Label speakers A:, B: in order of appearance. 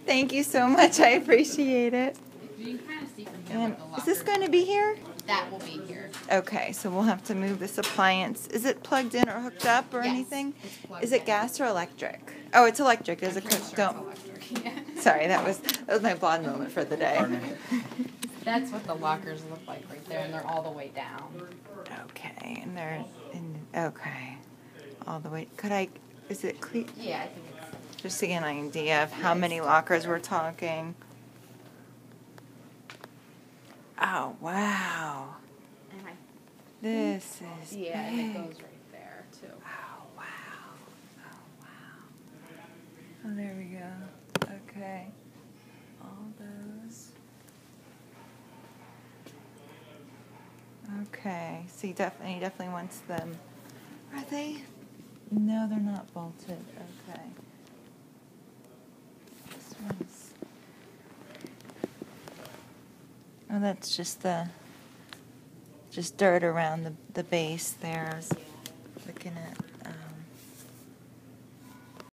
A: Thank you so much. I appreciate it.
B: You can kind of see from here
A: And
B: what the locker
A: is this going to be here?
B: That will be here.
A: Okay, so we'll have to move this appliance. Is it plugged in or hooked up or
B: Yes,
A: anything?
B: it's plugged
A: Is it
B: in.
A: gas or electric? Oh, it's electric. There's a
B: I'm sure
A: cook.
B: it's
A: Don't.
B: electric. Yeah.
A: Sorry, that was my blonde moment for the day.
B: That's what the lockers look like right there, and they're all the way down.
A: Okay, and they're in. Okay, all the way. Could I? Is it clear?
B: Yeah, I think it's.
A: Just to get an idea of how many lockers we're talking. Oh wow,
B: And I,
A: this is
B: yeah, and
A: big.
B: it goes right there too.
A: Oh wow, oh wow. Oh, there we go. Okay, all those. Okay, so he definitely wants them. Are they? No, they're not bolted. Okay. This one's. Oh, that's just dirt around the base there.